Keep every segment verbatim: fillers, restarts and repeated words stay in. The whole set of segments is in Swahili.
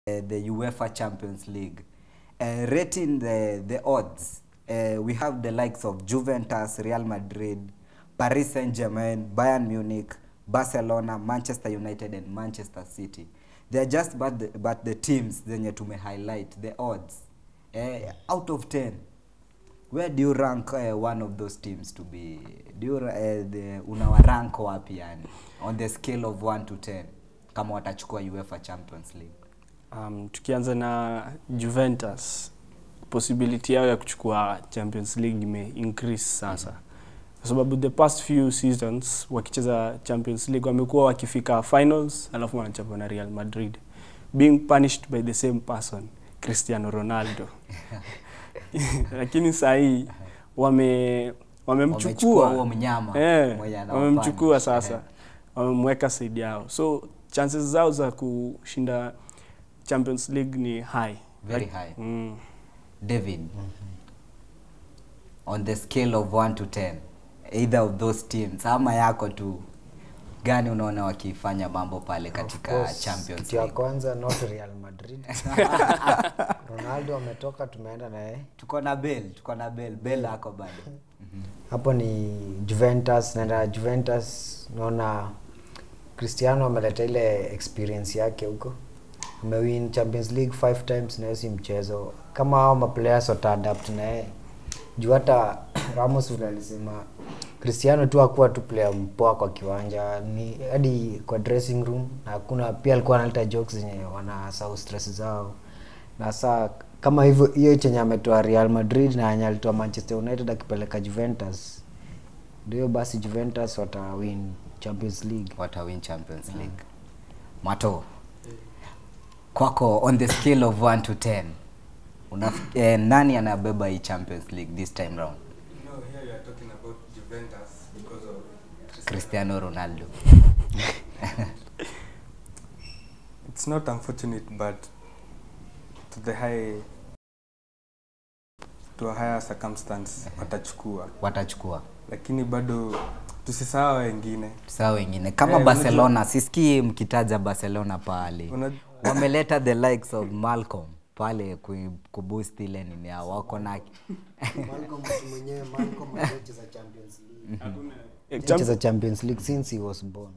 uh, the UEFA Champions League. Uh, rating the, the odds, uh, we have the likes of Juventus, Real Madrid, Paris Saint-Germain, Bayern Munich, Barcelona, Manchester United and Manchester City. They're just but the, but the teams zenye tume highlight, the odds. Uh, out of ten, where do you rank uh, one of those teams to be? Do you, uh, the, unawa rank wapi yani? On the scale of one to ten, kama watachukua UEFA Champions League? Um, tukianza na Juventus, possibility yao ya kuchukua Champions League ime increase sasa. Kwa sababu the past few seasons wakicheza Champions League wamekuwa wakifika finals alafu wanachapwa na Real Madrid, being punished by the same person, Cristiano Ronaldo. Lakini saa hii wame wamemchukua huo mnyama, eh, wamemchukua sasa, wamemweka side yao, so chances zao za kushinda Champions League ni high, very like, high. Mm. David, mm-hmm. on the scale of one to ten, either of those teams ama yako tu, gani unaona wakifanya mambo pale katika Champions League? Kitu ya kwanza not Real Madrid. Ronaldo ametoka, tumeenda na yeye. Tuko na Bale, tuko na Bale, Bale yako bado. Mhm. Hapo ni Juventus, naenda Juventus, naona Cristiano ameleta ile experience yake huko. Amewin Champions League five times na si mchezo. Kama hao ma players wata adapt na yeye. Juu hata Ramos vile alisema Cristiano tu hakuwa tu player mpoa kwa kiwanja, ni hadi kwa dressing room, na hakuna, pia alikuwa analeta jokes zenye wanasahau stress zao. Na saa kama hivyo hiyo chenye ametoa Real Madrid na alitoa Manchester United akipeleka Juventus, ndio basi Juventus wata win Champions League. Wata win Champions League. Yeah. Mato, kwako on the scale of one to ten, una eh, nani anabeba hii Champions League this time round? No, here you are talking about Juventus because of Cristiano Ronaldo. It's not unfortunate, but to the high, to a higher circumstance, watachukua. Watachukua. Lakini bado tusisahau wengine. Tusisahau wengine. Kama hey, Barcelona, sisikii mkitaja Barcelona pale. Wameleta the likes of Malcolm pale kuboost ile nini ya wako na Malcolm mwenyewe, Malcolm anacheza Champions League. Anacheza Champions League since he was born.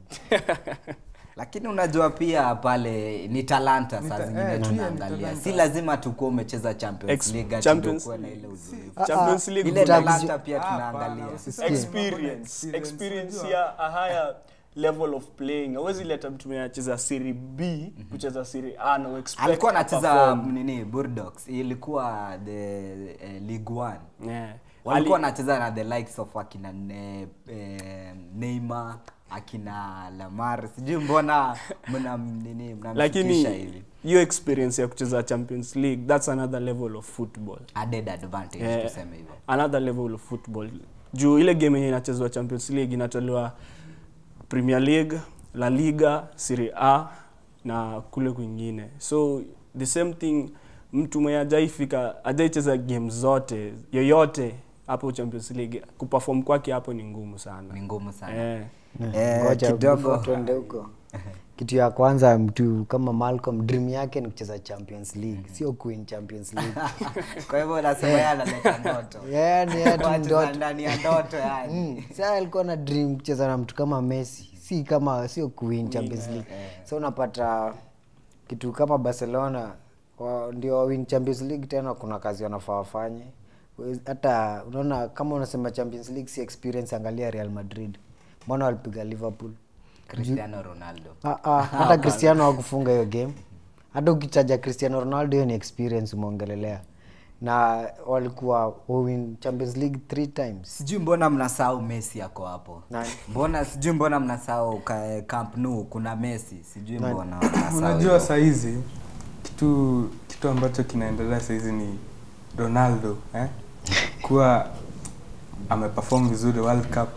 Lakini unajua pia pale ni talanta saa zingine eh, tunaangalia. Si lazima tukue umecheza Champions Ex League Champions na ile uzoefu. Champions League ile talanta pia tunaangalia. Experience, experience ya a higher level of playing. Hawezi leta mtu anacheza Serie B kucheza Serie A na expect. Alikuwa anacheza nini Bulldogs, ilikuwa the uh, League one. Yeah. Walikuwa anacheza na the likes of akina ne, eh, Neymar, akina Lamar. Sijui mbona mna nini mnamfikisha hivi. Hiyo experience ya kucheza Champions League, that's another level of football. Added advantage, yeah, tuseme hivyo. Another level of football. Juu ile game yenye inachezwa Champions League inatolewa Premier League, La Liga, Serie A na kule kwingine. So the same thing, mtu mwenye hajaifika, hajaicheza game zote yoyote hapo Champions League, kuperform kwake hapo ni ngumu sana. Ni ngumu sana. Eh, eh kidogo twende huko. Kitu ya kwanza, mtu kama Malcolm dream yake ni kucheza Champions League, sio kuwin Champions League. Kwa hivyo nasema yeye analeta ndoto. Yeah, ni hata ndoto ndani ya ndoto yani. Sasa alikuwa na dream kucheza na mtu kama Messi, si kama sio kuwin Champions League. So unapata kitu kama Barcelona ndio win Champions League, tena kuna kazi wanafaa wafanye. Hata unaona kama unasema Champions League si experience, angalia Real Madrid. Mbona walipiga Liverpool? Cristiano Ronaldo. Ah ah, hata Cristiano hakufunga hiyo game. Hata ukichaja Cristiano Ronaldo hiyo ni experience umeongelelea. Na walikuwa win Champions League three times. Sijui mbona mnasahau Messi yako hapo. Nani? Mbona sijui mbona mnasahau Camp Nou kuna Messi. Sijui mbona mnasahau. Unajua saa hizi kitu kitu ambacho kinaendelea saa hizi ni Ronaldo, eh? Kuwa ameperform vizuri World Cup.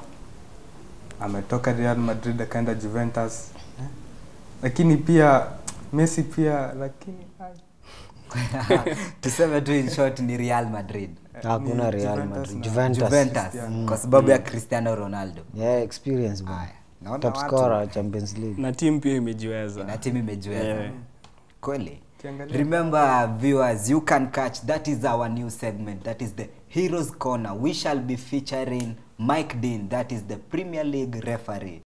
Ametoka Real Madrid akaenda Juventus. Eh? Lakini pia Messi pia lakini tuseme tu in short ni Real Madrid. Hakuna Real Madrid, Juventus. Juventus mm. Kwa sababu mm. ya Cristiano Ronaldo. Yeah, experience bwana. Top scorer Champions League. Na team pia imejiweza. Na team imejiweza. Yeah. Kweli. Kiangalia. Remember, viewers, you can catch, that is our new segment, that is the Heroes Corner. We shall be featuring Mike Dean, that is the Premier League referee.